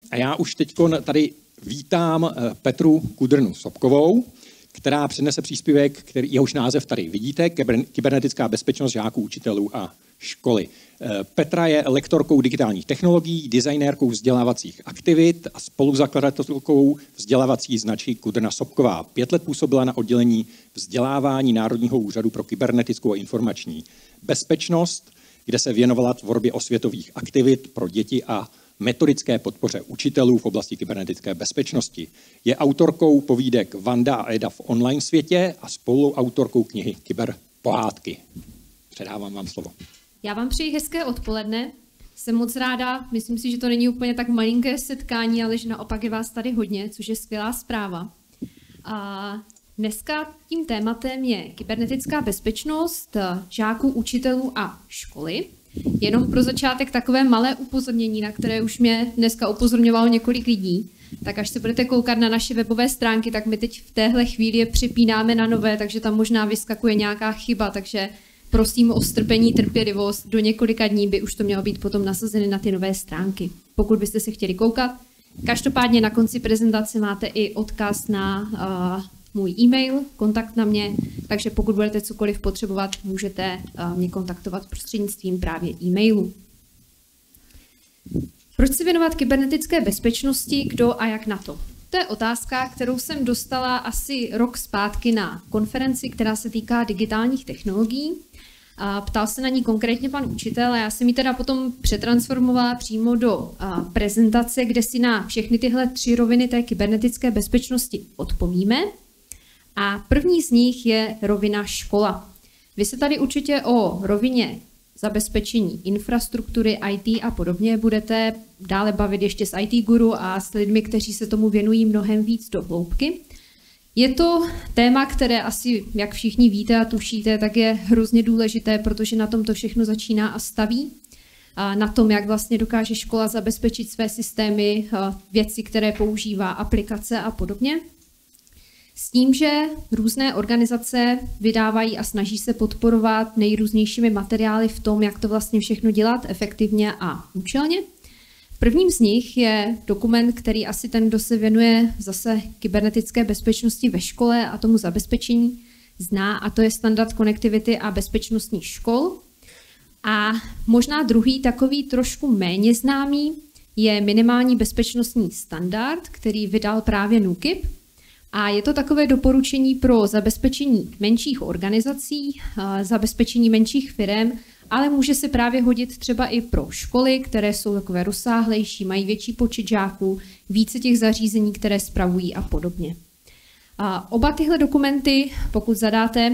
A já už teď tady vítám Petru Kudrnu-Sobkovou, která přednese příspěvek, jehož název tady vidíte, kybernetická bezpečnost žáků, učitelů a školy. Petra je lektorkou digitálních technologií, designérkou vzdělávacích aktivit a spoluzakladatelkou vzdělávací značky Kudrna-Sobková. 5 let působila na oddělení vzdělávání Národního úřadu pro kybernetickou a informační bezpečnost, kde se věnovala tvorbě osvětových aktivit pro děti a metodické podpoře učitelů v oblasti kybernetické bezpečnosti. Je autorkou povídek Vanda a Eda v online světě a spoluautorkou knihy Kyberpohádky. Předávám vám slovo. Já vám přeji hezké odpoledne. Jsem moc ráda, myslím si, že to není úplně tak malinké setkání, ale že naopak je vás tady hodně, což je skvělá zpráva. A dneska tím tématem je kybernetická bezpečnost žáků, učitelů a školy. Jenom pro začátek takové malé upozornění, na které už mě dneska upozorňovalo několik lidí. Tak až se budete koukat na naše webové stránky, tak my teď v téhle chvíli je přepínáme na nové, takže tam možná vyskakuje nějaká chyba, takže prosím o strpení, trpělivost. Do několika dní by už to mělo být potom nasazeny na ty nové stránky, pokud byste se chtěli koukat. Každopádně na konci prezentace máte i odkaz na můj e-mail, kontakt na mě, takže pokud budete cokoliv potřebovat, můžete mě kontaktovat prostřednictvím právě e-mailu. Proč se věnovat kybernetické bezpečnosti, kdo a jak na to? To je otázka, kterou jsem dostala asi rok zpátky na konferenci, která se týká digitálních technologií. Ptal se na ní konkrétně pan učitel a já jsem ji teda potom přetransformovala přímo do prezentace, kde si na všechny tyhle 3 roviny té kybernetické bezpečnosti odpovíme. A první z nich je rovina škola. Vy se tady určitě o rovině zabezpečení infrastruktury, IT a podobně budete dále bavit ještě s IT guru a s lidmi, kteří se tomu věnují mnohem víc do hloubky. Je to téma, které asi, jak všichni víte a tušíte, tak je hrozně důležité, protože na tom to všechno začíná a staví. A na tom, jak vlastně dokáže škola zabezpečit své systémy, věci, které používá, aplikace a podobně. S tím, že různé organizace vydávají a snaží se podporovat nejrůznějšími materiály v tom, jak to vlastně všechno dělat efektivně a účelně. Prvním z nich je dokument, který asi ten, kdo se věnuje zase kybernetické bezpečnosti ve škole a tomu zabezpečení, zná, a to je standard konektivity a bezpečnostních škol. A možná druhý takový trošku méně známý je minimální bezpečnostní standard, který vydal právě NÚKIB. A je to takové doporučení pro zabezpečení menších organizací, zabezpečení menších firem, ale může se právě hodit třeba i pro školy, které jsou takové rozsáhlejší, mají větší počet žáků, více těch zařízení, které spravují a podobně. A oba tyhle dokumenty, pokud zadáte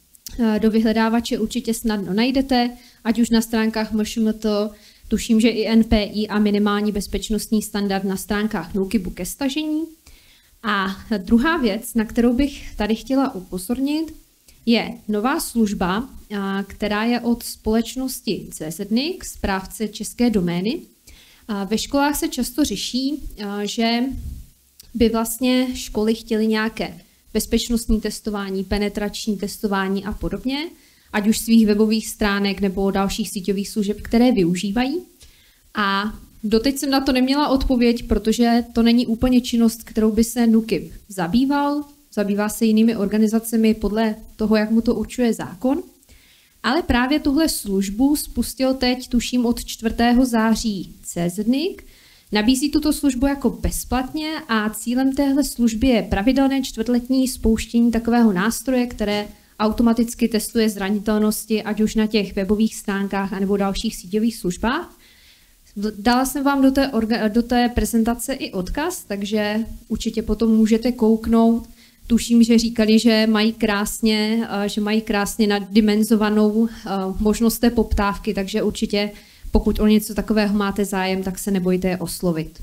do vyhledávače, určitě snadno najdete, ať už na stránkách MŠMT, tuším, že i NPI a minimální bezpečnostní standard na stránkách NÚKIBu ke stažení. A druhá věc, na kterou bych tady chtěla upozornit, je nová služba, která je od společnosti CZNIC, správce české domény. Ve školách se často řeší, že by vlastně školy chtěly nějaké bezpečnostní testování, penetrační testování a podobně, ať už svých webových stránek nebo dalších síťových služeb, které využívají. A doteď jsem na to neměla odpověď, protože to není úplně činnost, kterou by se NÚKIB zabýval. Zabývá se jinými organizacemi podle toho, jak mu to určuje zákon. Ale právě tuhle službu spustil teď, tuším, od 4. září CZNIC. Nabízí tuto službu jako bezplatně a cílem téhle služby je pravidelné čtvrtletní spouštění takového nástroje, které automaticky testuje zranitelnosti, ať už na těch webových stránkách anebo dalších síťových službách. Dala jsem vám do té prezentace i odkaz, takže určitě potom můžete kouknout. Tuším, že říkali, že mají krásně naddimenzovanou možnost té poptávky, takže určitě, pokud o něco takového máte zájem, tak se nebojte je oslovit.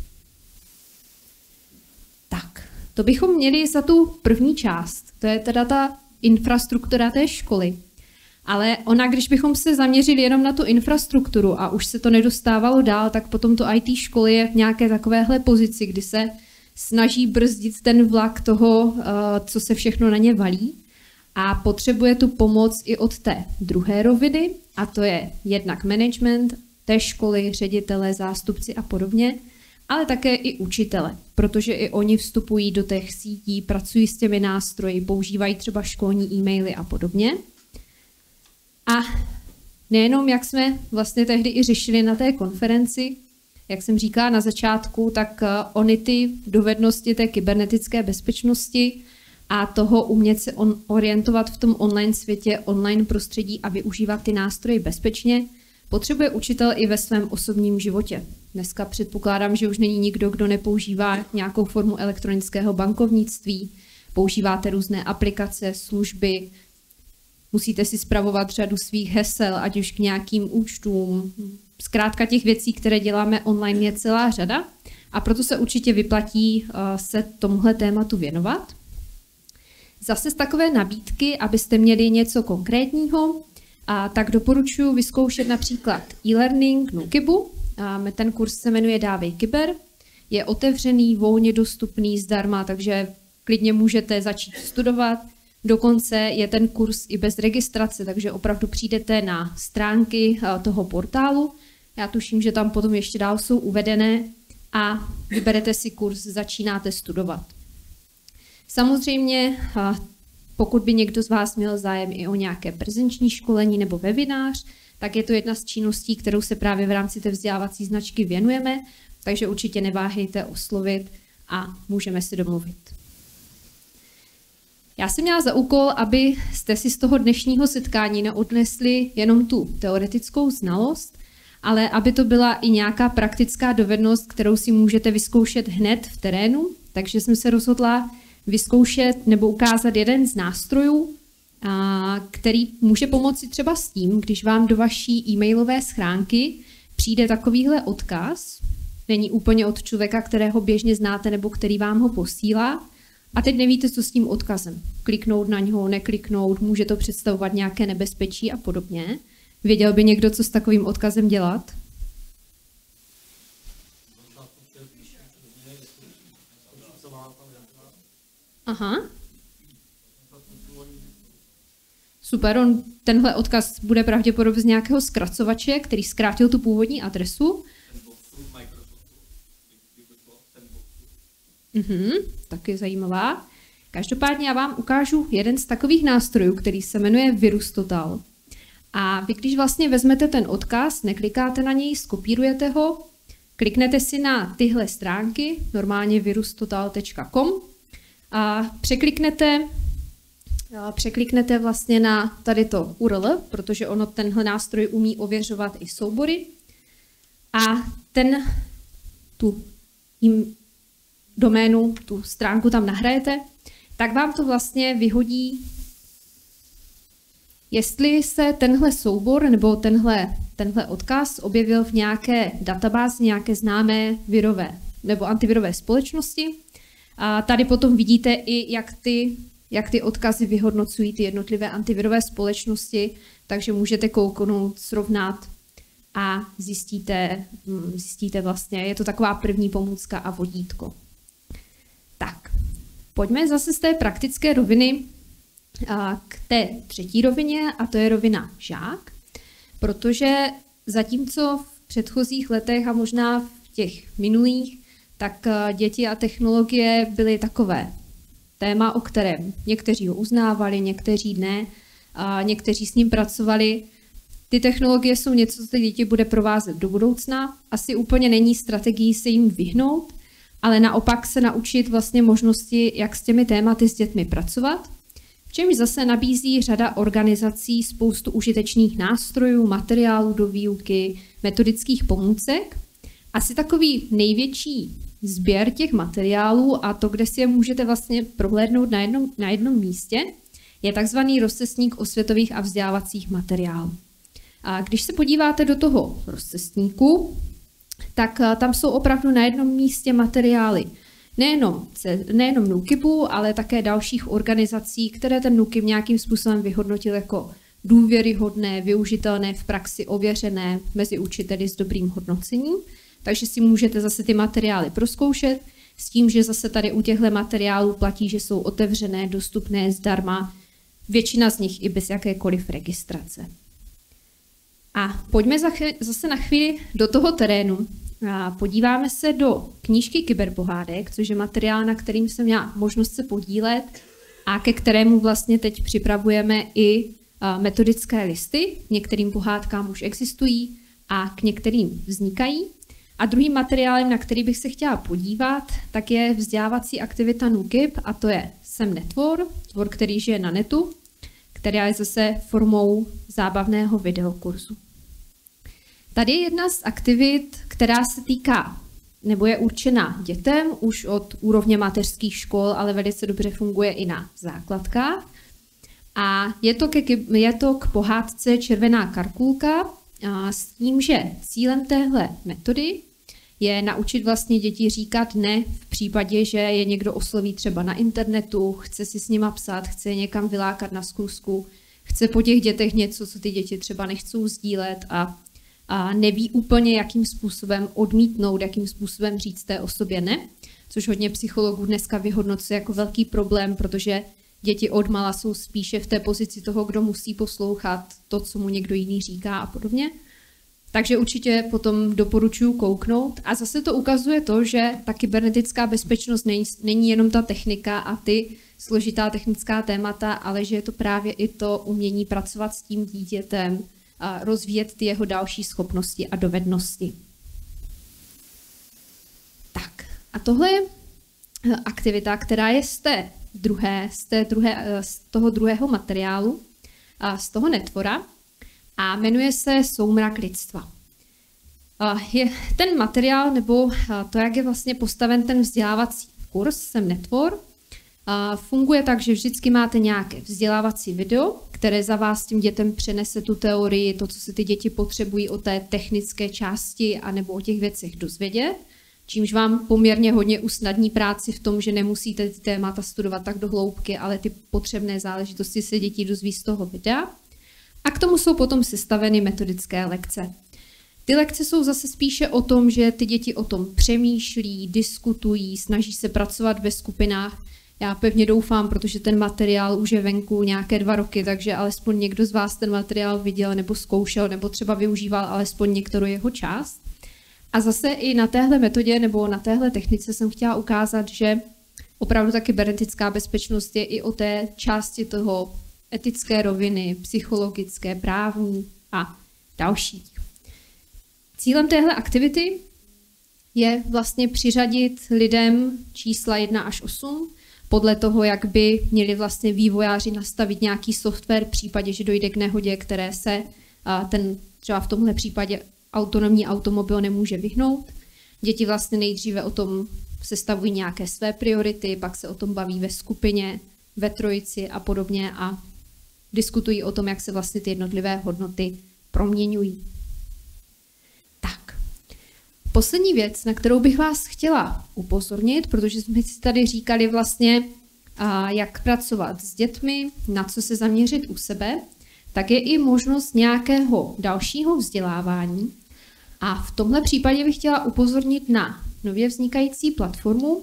Tak, to bychom měli za tu první část. To je teda ta infrastruktura té školy. Ale ona, když bychom se zaměřili jenom na tu infrastrukturu a už se to nedostávalo dál, tak potom to IT školy je v nějaké takovéhle pozici, kdy se snaží brzdit ten vlak toho, co se všechno na ně valí, a potřebuje tu pomoc i od té druhé roviny, a to je jednak management té školy, ředitele, zástupci a podobně, ale také i učitele, protože i oni vstupují do těch sítí, pracují s těmi nástroji, používají třeba školní e-maily a podobně. A nejenom, jak jsme vlastně tehdy i řešili na té konferenci, jak jsem říkala na začátku, tak ony ty dovednosti té kybernetické bezpečnosti a toho umět se orientovat v tom online světě, online prostředí a využívat ty nástroje bezpečně, potřebuje učitel i ve svém osobním životě. Dneska předpokládám, že už není nikdo, kdo nepoužívá nějakou formu elektronického bankovnictví, používáte různé aplikace, služby, musíte si spravovat řadu svých hesel, ať už k nějakým účtům. Zkrátka těch věcí, které děláme online, je celá řada a proto se určitě vyplatí se tomuhle tématu věnovat. Zase z takové nabídky, abyste měli něco konkrétního, tak doporučuji vyzkoušet například e-learning Nukibu. Ten kurz se jmenuje Dávej kyber. Je otevřený, volně dostupný, zdarma, takže klidně můžete začít studovat. Dokonce je ten kurz i bez registrace, takže opravdu přijdete na stránky toho portálu. Já tuším, že tam potom ještě dál jsou uvedené a vyberete si kurz, začínáte studovat. Samozřejmě, pokud by někdo z vás měl zájem i o nějaké prezenční školení nebo webinář, tak je to jedna z činností, kterou se právě v rámci té vzdělávací značky věnujeme, takže určitě neváhejte oslovit a můžeme si domluvit. Já jsem měla za úkol, abyste si z toho dnešního setkání neodnesli jenom tu teoretickou znalost, ale aby to byla i nějaká praktická dovednost, kterou si můžete vyzkoušet hned v terénu, takže jsem se rozhodla vyzkoušet nebo ukázat jeden z nástrojů, který může pomoci třeba s tím, když vám do vaší e-mailové schránky přijde takovýhle odkaz, není úplně od člověka, kterého běžně znáte nebo který vám ho posílá, a teď nevíte, co s tím odkazem. Kliknout na něho, nekliknout, může to představovat nějaké nebezpečí a podobně. Věděl by někdo, co s takovým odkazem dělat? Aha. Super, tenhle odkaz bude pravděpodobně z nějakého zkracovače, který zkrátil tu původní adresu. Taky zajímavá. Každopádně já vám ukážu jeden z takových nástrojů, který se jmenuje VirusTotal. A vy, když vlastně vezmete ten odkaz, neklikáte na něj, skopírujete ho, kliknete si na tyhle stránky, normálně virustotal.com, a překliknete vlastně na tady to URL, protože ono tenhle nástroj umí ověřovat i soubory. A tu doménu, tu stránku tam nahrajete, tak vám to vlastně vyhodí, jestli se tenhle soubor nebo tenhle odkaz objevil v nějaké databázi, nějaké známé virové nebo antivirové společnosti. A tady potom vidíte i, jak ty odkazy vyhodnocují ty jednotlivé antivirové společnosti, takže můžete kouknout, srovnat a zjistíte vlastně, je to taková první pomůcka a vodítko. Tak, pojďme zase z té praktické roviny k té třetí rovině, a to je rovina žák, protože zatímco v předchozích letech a možná v těch minulých, tak děti a technologie byly takové téma, o kterém někteří ho uznávali, někteří ne, a někteří s ním pracovali. Ty technologie jsou něco, co ty děti bude provázet do budoucna. Asi úplně není strategií se jim vyhnout, ale naopak se naučit vlastně možnosti, jak s těmi tématy s dětmi pracovat. V čemž zase nabízí řada organizací spoustu užitečných nástrojů, materiálů do výuky, metodických pomůcek. Asi takový největší sběr těch materiálů a to, kde si je můžete vlastně prohlédnout na jednom místě, je takzvaný rozcestník osvětových a vzdělávacích materiálů. A když se podíváte do toho rozcestníku, tak tam jsou opravdu na jednom místě materiály nejenom Nukibu, ale také dalších organizací, které ten Nukib nějakým způsobem vyhodnotil jako důvěryhodné, využitelné v praxi, ověřené mezi učiteli s dobrým hodnocením. Takže si můžete zase ty materiály prozkoušet s tím, že zase tady u těchto materiálů platí, že jsou otevřené, dostupné zdarma, většina z nich i bez jakékoliv registrace. A pojďme zase na chvíli do toho terénu podíváme se do knížky Kyberpohádek, což je materiál, na kterým jsem měla možnost se podílet a ke kterému vlastně teď připravujeme i metodické listy. K některým pohádkám už existují a k některým vznikají. A druhým materiálem, na který bych se chtěla podívat, tak je vzdělávací aktivita NÚKIB, a to je SEMnetvor, tvor, který žije na netu, která je zase formou zábavného videokurzu. Tady je jedna z aktivit, která se týká, nebo je určena dětem už od úrovně mateřských škol, ale velice dobře funguje i na základkách. A je to k pohádce Červená karkulka, s tím, že cílem téhle metody je naučit vlastně děti říkat ne v případě, že je někdo osloví třeba na internetu, chce si s nima psát, chce je někam vylákat na schůzku, chce po těch dětech něco, co ty děti třeba nechcou sdílet a neví úplně, jakým způsobem odmítnout, jakým způsobem říct té osobě ne, což hodně psychologů dneska vyhodnocuje jako velký problém, protože děti odmala jsou spíše v té pozici toho, kdo musí poslouchat to, co mu někdo jiný říká a podobně. Takže určitě potom doporučuji kouknout. A zase to ukazuje to, že ta kybernetická bezpečnost není jenom ta technika a ty složitá technická témata, ale že je to právě i to umění pracovat s tím dítětem, a rozvíjet ty jeho další schopnosti a dovednosti. Tak, a tohle je aktivita, která je z toho druhého materiálu, z toho netvora, a jmenuje se Soumrak lidstva. Ten materiál, nebo to, jak je vlastně postaven ten vzdělávací kurz, SEMnetvor, funguje tak, že vždycky máte nějaké vzdělávací video, které za vás tím dětem přenese tu teorii, to, co si ty děti potřebují o té technické části anebo o těch věcech dozvědět, čímž vám poměrně hodně usnadní práci v tom, že nemusíte ty témata studovat tak do hloubky, ale ty potřebné záležitosti se děti dozví z toho videa. A k tomu jsou potom sestaveny metodické lekce. Ty lekce jsou zase spíše o tom, že ty děti o tom přemýšlí, diskutují, snaží se pracovat ve skupinách. Já pevně doufám, protože ten materiál už je venku nějaké 2 roky, takže alespoň někdo z vás ten materiál viděl nebo zkoušel, nebo třeba využíval alespoň některou jeho část. A zase i na téhle metodě nebo na téhle technice jsem chtěla ukázat, že opravdu ta kybernetická bezpečnost je i o té části toho etické roviny, psychologické, právní a další. Cílem téhle aktivity je vlastně přiřadit lidem čísla 1 až 8, podle toho, jak by měli vlastně vývojáři nastavit nějaký software v případě, že dojde k nehodě, které se třeba v tomhle případě autonomní automobil nemůže vyhnout. Děti vlastně nejdříve o tom sestavují nějaké své priority, pak se o tom baví ve skupině, ve trojici a podobně a diskutují o tom, jak se vlastně ty jednotlivé hodnoty proměňují. Tak. Poslední věc, na kterou bych vás chtěla upozornit, protože jsme si tady říkali vlastně, jak pracovat s dětmi, na co se zaměřit u sebe, tak je i možnost nějakého dalšího vzdělávání. A v tomhle případě bych chtěla upozornit na nově vznikající platformu,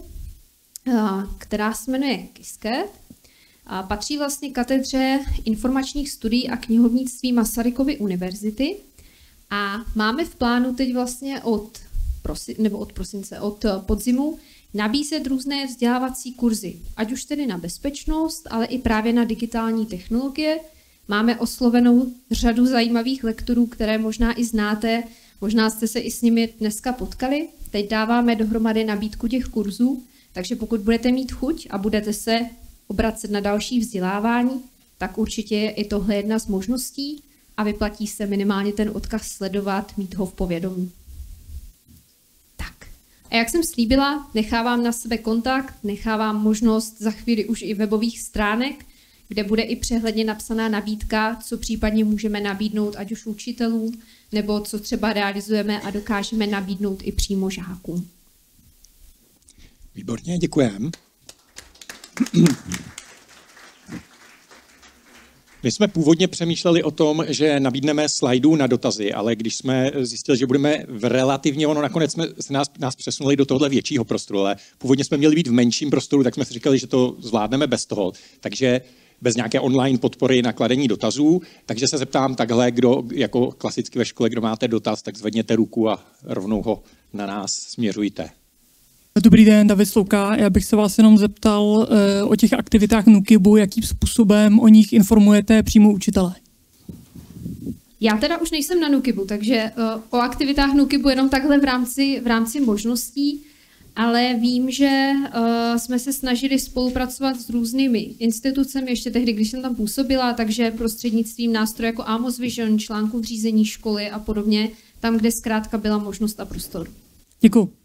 která se jmenuje Qiskit. Patří vlastně katedře informačních studií a knihovnictví Masarykovy univerzity. A máme v plánu teď vlastně od podzimu nabízet různé vzdělávací kurzy, ať už tedy na bezpečnost, ale i právě na digitální technologie. Máme oslovenou řadu zajímavých lektorů, které možná i znáte, možná jste se i s nimi dneska potkali. Teď dáváme dohromady nabídku těch kurzů, takže pokud budete mít chuť a budete se obracet na další vzdělávání, tak určitě je i tohle jedna z možností a vyplatí se minimálně ten odkaz sledovat, mít ho v povědomí. Tak. A jak jsem slíbila, nechávám na sebe kontakt, nechávám možnost za chvíli už i webových stránek, kde bude i přehledně napsaná nabídka, co případně můžeme nabídnout ať už učitelům, nebo co třeba realizujeme a dokážeme nabídnout i přímo žákům. Výborně, děkujeme. My jsme původně přemýšleli o tom, že nabídneme slajdů na dotazy, ale když jsme zjistili, že budeme nakonec jsme nás přesunuli do tohohle většího prostoru, ale původně jsme měli být v menším prostoru, tak jsme si říkali, že to zvládneme bez toho. Takže bez nějaké online podpory na kladení dotazů. Takže se zeptám takhle, kdo jako klasicky ve škole, kdo máte dotaz, tak zvedněte ruku a rovnou ho na nás směřujte. Dobrý den, David Slouka. Já bych se vás jenom zeptal o těch aktivitách NÚKIBu, jakým způsobem o nich informujete přímo učitele. Já teda už nejsem na NÚKIBu, takže o aktivitách NÚKIBu jenom takhle v rámci možností, ale vím, že jsme se snažili spolupracovat s různými institucemi, ještě tehdy, když jsem tam působila, takže prostřednictvím nástrojů jako Amos Vision, článků v řízení školy a podobně, tam, kde zkrátka byla možnost a prostor. Děkuji.